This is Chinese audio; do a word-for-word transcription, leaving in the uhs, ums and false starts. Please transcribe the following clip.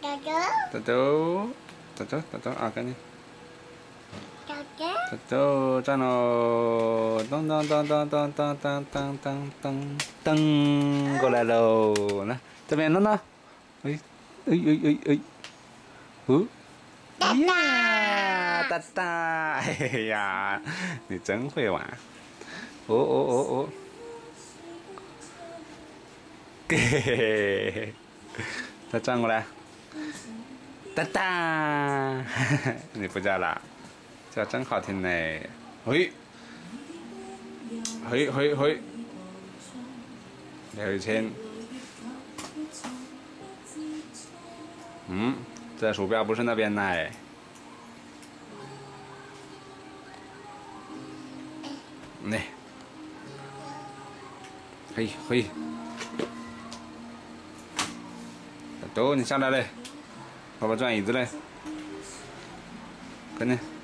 豆豆，豆豆豆豆啊，赶紧。豆豆站喽！噔噔噔噔噔噔噔噔噔噔噔，过来喽！来这边弄弄，哎哎哎哎哎，哦，呀，哒哒，哎呀，你真会玩！哦哦哦哦，嘿嘿嘿，再转过来，哒哒，你不叫了，叫真好听嘞！嘿，嘿嘿嘿，刘雨谦。嗯，这鼠标不是那边来。来，嘿嘿，豆豆你下来嘞，爸爸转椅子嘞，快点。